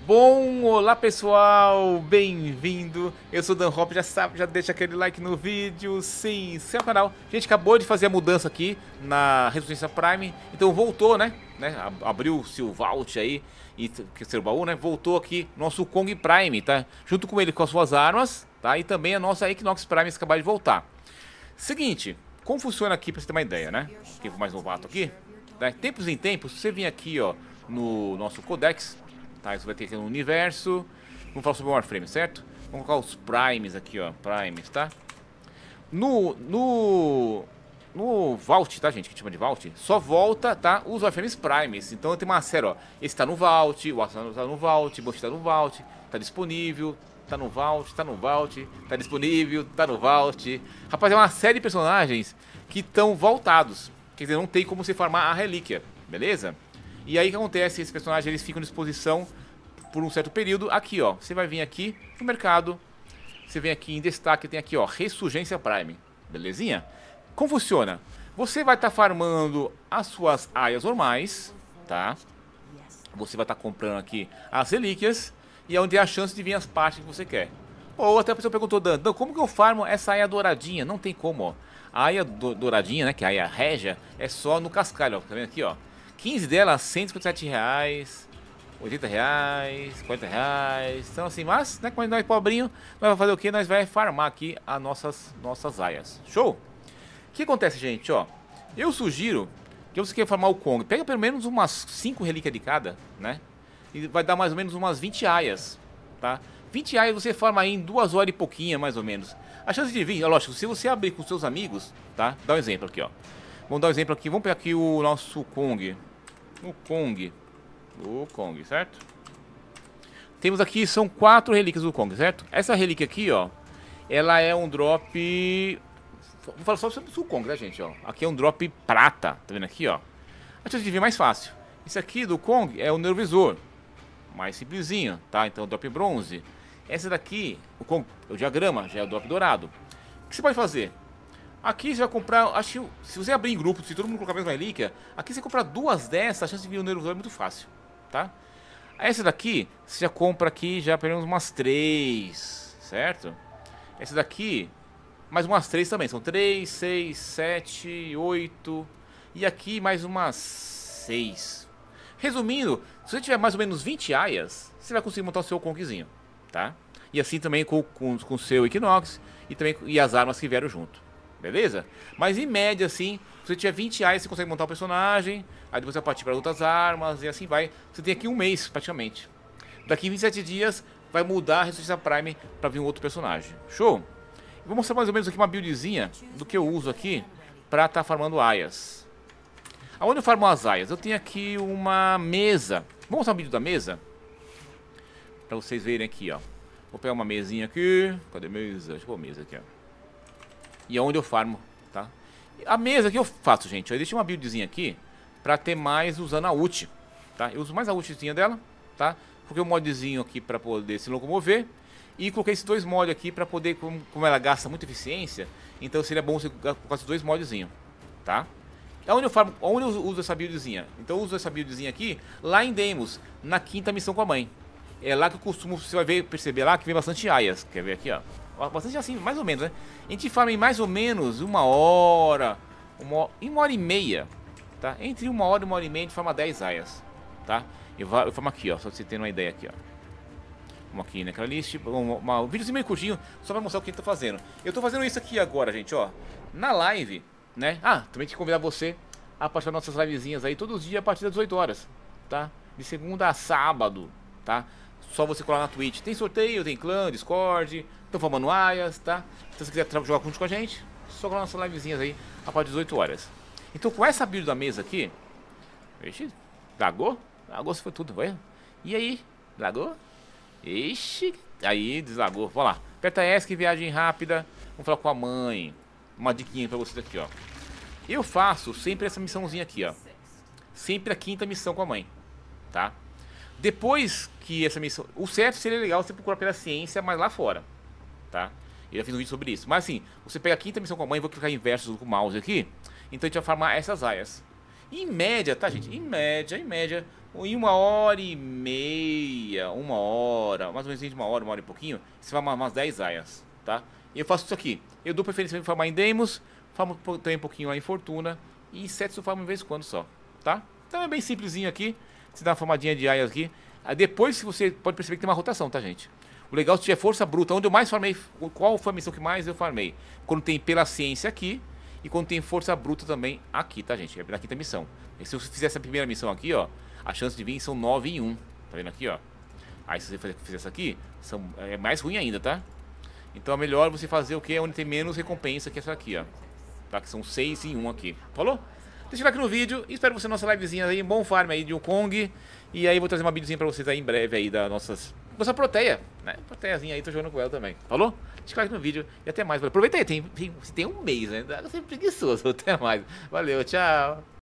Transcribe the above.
Bom, olá pessoal, bem-vindo. Eu sou o Dan Hop, já sabe, já deixa aquele like no vídeo, sim, seu canal. A gente acabou de fazer a mudança aqui na Resistência Prime, então voltou, né? Abriu-se o Vault aí, e que ser o baú, né? Voltou aqui nosso Kong Prime, tá? Junto com ele com as suas armas, tá? E também a nossa Equinox Prime que acabou de voltar. Seguinte, como funciona aqui pra você ter uma ideia, né? Quem for mais novato aqui, tá? Tempos em tempos, você vem aqui, ó, no nosso Codex. Tá, você vai ter aqui no universo. Vamos falar sobre o Warframe, certo? Vamos colocar os Primes aqui, ó. Primes, tá? No Vault, tá, gente? Que chama de Vault. Só volta, tá? Os Warframes Primes. Então tem uma série, ó. Esse tá no Vault, o Watson tá no Vault, o Bush tá no Vault, tá disponível. Tá no Vault, tá no Vault, tá disponível, tá no Vault. Rapaz, é uma série de personagens que estão voltados. Quer dizer, não tem como você farmar a relíquia, beleza? E aí o que acontece? Esses personagens eles ficam à disposição por um certo período. Aqui, ó, você vai vir aqui no mercado. Você vem aqui em destaque, tem aqui, ó, Ressurgência Prime. Belezinha? Como funciona? Você vai estar farmando as suas aias normais, tá? Você vai estar comprando aqui as relíquias. E é onde é a chance de vir as partes que você quer. Ou até a pessoa perguntou, Dan, como que eu farmo essa aia douradinha? Não tem como, ó. A aia douradinha, né, que é a aia régia, é só no cascalho, ó. Tá vendo aqui, ó? 15 delas, R$ 157, R$ 80, R$ 40. Então assim, mas, né, quando nós é pobrinho, nós vamos fazer o que? Nós vamos farmar aqui as nossas aias. Show? O que acontece, gente, ó? Eu sugiro que você quer farmar o Kong. Pega pelo menos umas 5 relíquias de cada, né? E vai dar mais ou menos umas 20 aias, tá? 20 aias você farma aí em 2 horas e pouquinho, mais ou menos. A chance de vir, é lógico, se você abrir com seus amigos, tá? Dá um exemplo aqui, ó. Vamos dar um exemplo aqui, vamos pegar aqui o nosso Kong. O Kong, certo? Temos aqui, são 4 relíquias do Kong, certo? Essa relíquia aqui, ó, ela é um drop... Vou falar só sobre o Kong, né, gente, ó. Aqui é um drop prata, tá vendo aqui, ó? A chance de vir é mais fácil. Esse aqui do Kong é o neurovisor, mais simplesinho, tá? Então, drop bronze. Essa daqui, o diagrama, já é o drop dourado. O que você pode fazer? Aqui você vai comprar, acho que se você abrir em grupo, se todo mundo colocar a mesma relíquia, aqui você comprar 2 dessas, a chance de vir o neurovisor é muito fácil, tá? Essa daqui, você já compra aqui já pelo menos umas 3, certo? Essa daqui, mais umas 3 também, são 3, 6, 7, 8, e aqui mais umas 6. Resumindo, se você tiver mais ou menos 20 aias, você vai conseguir montar o seu Kongzinho, tá? E assim também com o seu Equinox e as armas que vieram junto, beleza? Mas em média, assim, se você tiver 20 aias, você consegue montar o personagem, aí depois você vai partir para outras armas e assim vai. Você tem aqui um mês, praticamente. Daqui 27 dias vai mudar a Ressurgência Prime para vir um outro personagem. Show? Eu vou mostrar mais ou menos aqui uma buildzinha do que eu uso aqui para estar farmando aias. Aonde eu farmo as aias? Eu tenho aqui uma mesa. Vamos mostrar um vídeo da mesa? Pra vocês verem aqui, ó. Vou pegar uma mesinha aqui. Cadê a mesa? Deixa eu pôr a mesa aqui, ó. E é onde eu farmo, tá? A mesa que eu faço, gente, eu deixei uma buildzinha aqui pra ter mais usando a ult, tá? Eu uso mais a ultzinha dela, tá? Coloquei um modzinho aqui pra poder se locomover. E coloquei esses 2 mods aqui pra poder, como ela gasta muita eficiência, então seria bom você colocar esses 2 modzinhos, tá? É onde eu uso essa buildzinha. Então eu uso essa buildzinha aqui lá em Deimos, na 5ª missão com a mãe. É lá que eu costumo, você vai ver, perceber lá que vem bastante aias. Quer ver aqui, ó? Bastante assim, mais ou menos, né? A gente farma em mais ou menos 1 hora, 1 hora e meia, tá? Entre 1 hora e 1 hora e meia a gente farma 10 aias, tá? Eu farmo aqui, ó, só pra você ter uma ideia aqui, ó. Vamos aqui naquela lista, um videozinho meio curtinho, só pra mostrar o que a gente tá fazendo. Eu tô fazendo isso aqui agora, gente, ó. Na live, né? Ah, também tem que convidar você a participar das nossas livezinhas aí todos os dias a partir das 18 horas, tá? De segunda a sábado, tá? Só você colar na Twitch. Tem sorteio, tem clã, Discord, estão formando aias, tá? Então se você quiser jogar junto com a gente, só colar nossas livezinhas aí a partir das 18 horas. Então com essa build da mesa aqui, vixe, lagou? Lagou se foi tudo, vai? E aí? Lagou? Ixi, aí deslagou. Vamos lá, aperta ESC, viagem rápida. Vamos falar com a mãe. Uma diquinha pra vocês aqui, ó. Eu faço sempre essa missãozinha aqui, ó. Sempre a 5ª missão com a mãe, tá? Depois que essa missão... O certo seria legal você procurar pela ciência, mas lá fora, tá? Eu já fiz um vídeo sobre isso. Mas assim, você pega a 5ª missão com a mãe, vou clicar em versus com o mouse aqui. Então a gente vai farmar essas aias. Em média, tá, gente? Em média, em 1 hora e meia dia, 1 hora, mais ou menos de 1 hora e pouquinho, você farma umas 10 aias, tá? E eu faço isso aqui. Eu dou preferência para farmar em Deimos, farmo também um pouquinho lá em Fortuna, e em Sets eu farmo de vez em quando só, tá? Então é bem simplesinho aqui, você dá uma formadinha de aias aqui. Aí depois você pode perceber que tem uma rotação, tá, gente? O legal se tiver força bruta, onde eu mais farmei, qual foi a missão que mais eu farmei? Quando tem pela ciência aqui, e quando tem força bruta também aqui, tá, gente? É na quinta missão. E se eu fizer essa primeira missão aqui, ó, a chance de vir são 9 em 1. Tá vendo aqui, ó? Aí se você fizer essa aqui, é mais ruim ainda, tá? Então é melhor você fazer o que? Onde tem menos recompensa que essa aqui, ó. Tá? Que são 6 em 1 aqui. Falou? Deixa eu like no vídeo. E espero você na nossa livezinha aí. Bom farm aí de Wukong. E aí vou trazer uma videozinha pra vocês aí em breve aí da nossa proteia, né? Proteiazinha aí, tô jogando com ela também. Falou? Deixa o like no vídeo e até mais. Aproveita aí, tem um mês, né? Você é preguiçoso. Até mais. Valeu, tchau.